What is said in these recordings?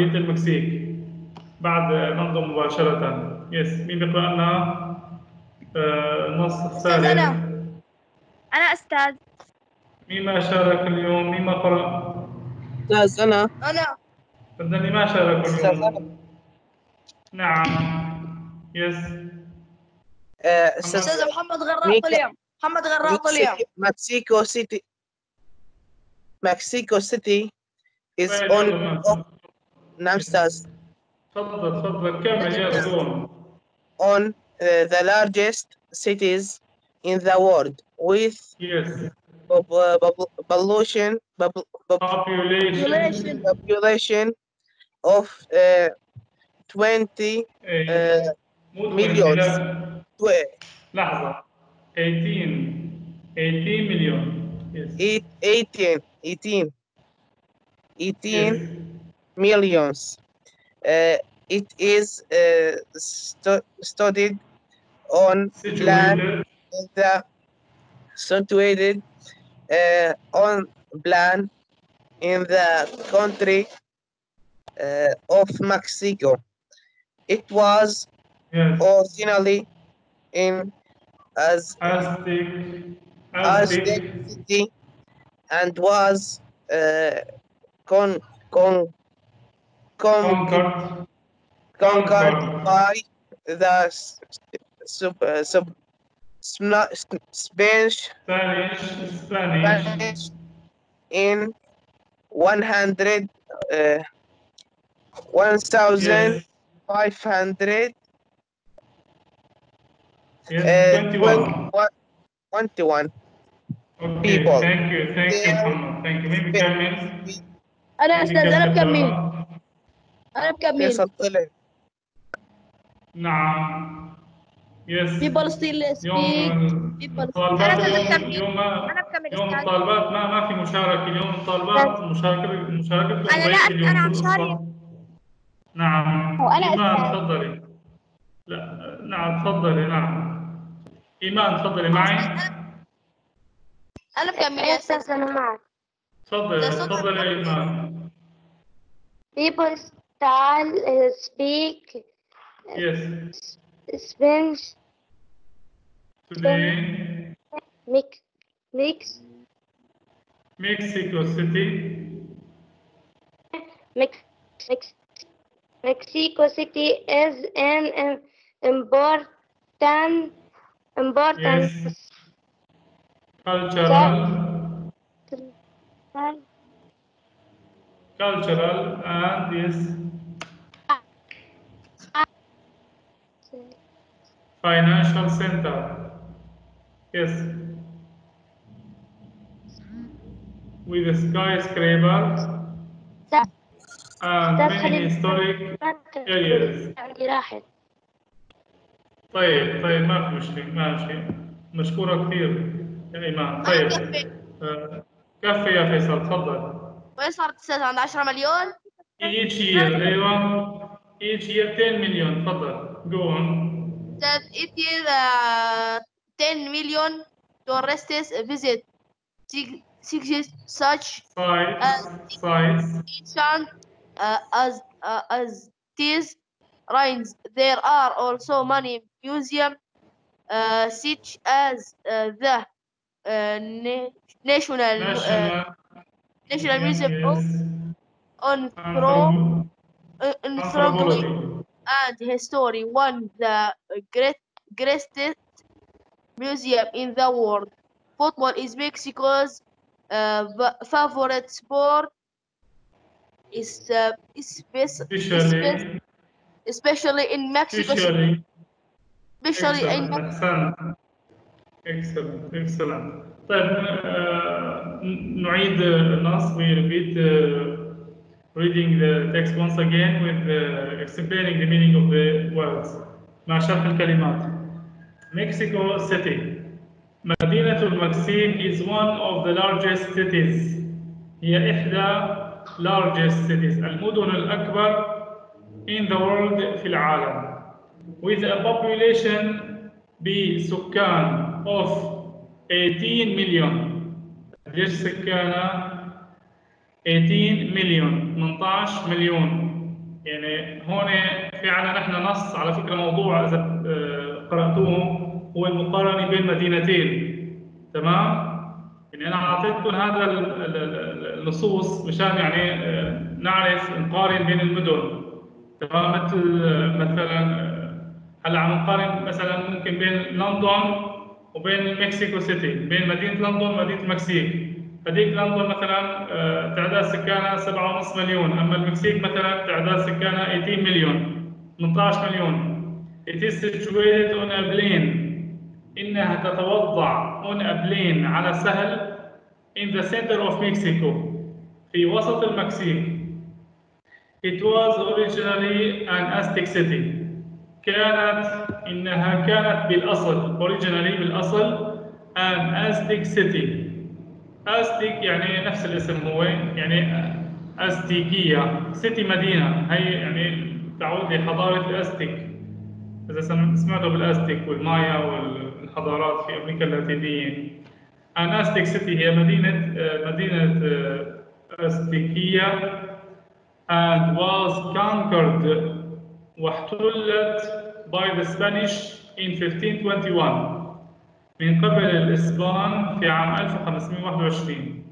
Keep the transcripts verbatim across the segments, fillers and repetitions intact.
مدينة المكسيك بعد ننضم مباشرة. يس، مين بيقرأ لنا آه النص الثالث؟ أنا أنا أستاذ. مين ما شارك اليوم؟ مين ما قرأ؟ أستاذ أنا. أنا صدقني ما شارك أستاذ أنا. اليوم. نعم. يس. آه، أستاذ أستاذ محمد غراط ميكا- اليوم. محمد غراط اليوم. مكسيكو سيتي. مكسيكو سيتي is طيب on. يلا. نعم أستاذ. تفضل تفضل كمل يا بدون. On uh, the largest cities in the world with Yes. pop- uh, pop- population pop- pop- Population. population of uh, twenty إيه. uh, مو millions. لا. tw- لحظة. eighteen. eighteen million. Yes. eight- eighteen eighteen eighteen Yes. millions. Uh, it is uh, stu- studied on plan Situated. in the situated uh, on plan in the country uh, of Mexico. It was Yes. originally in as Aztec. Aztec Aztec. city and was uh, con, con, con, Conquered. conquered Conquered. by the s- sub, uh, sub, Sna- Spanish, Spanish. Spanish. Spanish in one hundred, uh, one thousand Yes. five hundred Yes. uh, twenty-one. twenty-one Okay. people. Thank you. Thank you, There- محمد. Thank you. مين بيكمل؟ أنا مين أستاذ. أنا بيكمل بكمل. قراءة؟ أنا بكمل. فيصل طلع. نعم. يس. People still speak. يوم People. الطالبات أنا اليوم بكمل. يوم ما أنا بكمل يوم أستاذ. الطالبات ما ما في مشاركة اليوم. الطالبات مشاركة مشاركتكم أنا لا ضعيفة اليوم. أنا كل مشارك. الصف. نعم. وأنا إيمان أستاذ. تفضلي. لا نعم تفضلي. نعم. إيمان تفضلي معي. أنا بكمل يا أستاذ. أنا معك. تفضلي ده صوت تفضلي يا الكل. إيمان. People style uh, speak Yes. Spanish Today mix mix Mexico City. mix mix Mexico City is an um, important important Yes. Cultural. Cultural and yes. Financial center. Yes. With a skyscraper and many historic areas. عندي راحت. طيب طيب ما في مشكلة. ماشي. مشكورة كثير يا إيمان. طيب. آه، كفي يا فيصل تفضل. وين صارت أستاذ؟ عند عشرة مليون. Each year أيوة. Each year ten million. تفضل. Go on. That it is uh, ten million tourists visit six such Size. as Size. ancient uh, as uh, as these ruins. There are also many museums, uh, such as uh, the uh, na- National uh, National. National Museum of Yes. Anthro- uh, Anthropology Anthropology. and History, one the great greatest museum in the world. Football is Mexico's uh, v- favorite sport. Is uh, espe- Especially. especially in Mexico City. Especially. Especially in Excellent. Excellent. Excellent. Excellent. طيب آه، ن- نعيد النص. We repeat uh, reading the text once again with uh, explaining the meaning of the words مع شرح الكلمات. Mexico City. مدينة المكسيك is one of the largest cities. هي إحدى largest cities المدن الأكبر in the world في العالم. With a population بسكان of eighteen million. قديش سكانها؟ eighteen million. ثمانية عشر مليون. يعني هون في عنا نحن نص على فكرة موضوع إذا قرأتوه هو المقارنة بين مدينتين، تمام؟ يعني أنا أعطيتكم هذا النصوص مشان يعني نعرف نقارن بين المدن، تمام؟ مثل مثلا هلا عم نقارن مثلا ممكن بين لندن وبين مكسيكو سيتي، بين مدينة لندن ومدينة المكسيك. هذيك لندن مثلا تعداد سكانها سبعة ونص مليون، أما المكسيك مثلا تعداد سكانها ثمانية عشر مليون، ثمانية عشر مليون. It is situated on a plain. إنها تتوضع on a plain على سهل in the center of Mexico في وسط المكسيك. It was originally an Aztec city. كانت إنها كانت بالأصل originally بالأصل an Aztec city. Aztec يعني نفس الاسم هو يعني أزتيكية، city مدينة، هي يعني تعود لحضارة الأزتك. إذا سمعتوا بالأزتك والمايا والحضارات في أمريكا اللاتينية. an Aztec city هي مدينة مدينة أزتيكية and was conquered واحتلت by the Spanish in fifteen twenty-one من قبل الإسبان في عام ألف وخمسمائة وواحد وعشرين.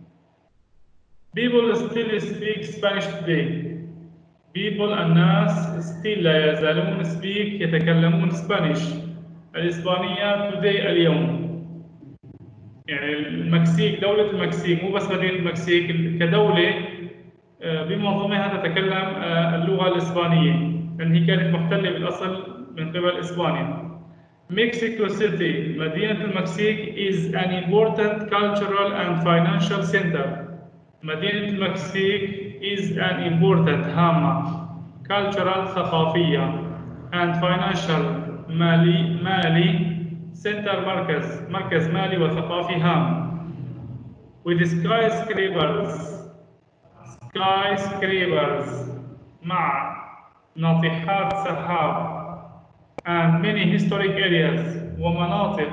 People still speak Spanish today. People الناس still لا يزالون speak يتكلمون Spanish الإسبانية today اليوم. يعني المكسيك دولة المكسيك مو بس مدينة المكسيك كدولة بمنظمها تتكلم اللغة الإسبانية لأن هي كانت محتلة بالأصل من قبل إسبانيا. Mexico City مدينة المكسيك is an important cultural and financial center. مدينة المكسيك is an important هامة cultural ثقافية and financial مالي مالي center مركز مركز مالي وثقافي هام with skyscrapers skyscrapers مع ناطحات سحاب and many historic areas ومناطق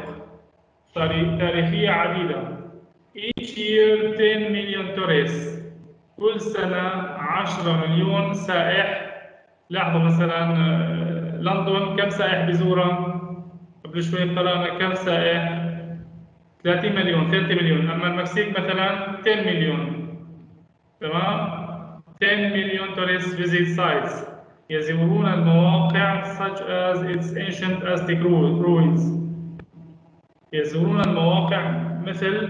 تاريخية عديدة. Each year ten million tourists. كل سنة عشرة مليون سائح. لاحظوا مثلا لندن كم سائح بزورها؟ قبل شوي قرأنا كم سائح؟ ثلاثين مليون، ثلاثة مليون. أما المكسيك مثلا عشرة مليون. تمام؟ ten million tourists visit sites. يزورون المواقع such as its ancient Aztec ruins. يزورون المواقع مثل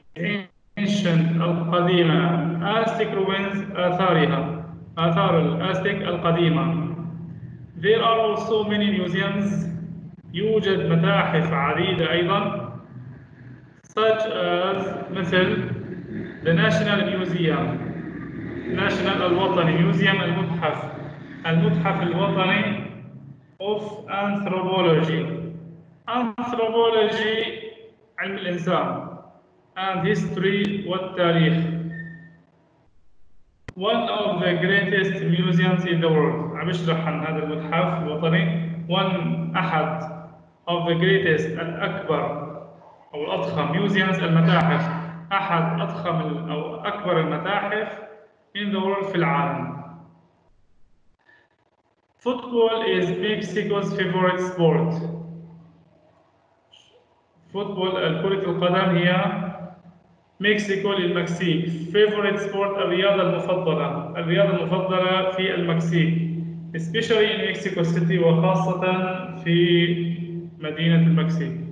ancient القديمة Aztec ruins آثارها آثار الأزتك القديمة. There are also many museums. يوجد متاحف عديدة أيضا such as مثل the National Museum National الوطني Museum المتحف المتحف الوطني of Anthropology Anthropology علم الإنسان and History والتاريخ. One of the greatest museums in the world. عم بشرح عن هذا المتحف الوطني. One أحد of the greatest الأكبر أو الأضخم museums المتاحف أحد أضخم أو أكبر المتاحف in the world في العالم. Football is Mexico's favorite sport. Football كرة القدم هي مكسيكو للمكسيك. favorite sport الرياضة المفضلة الرياضة المفضلة في المكسيك especially in Mexico City وخاصة في مدينة المكسيك.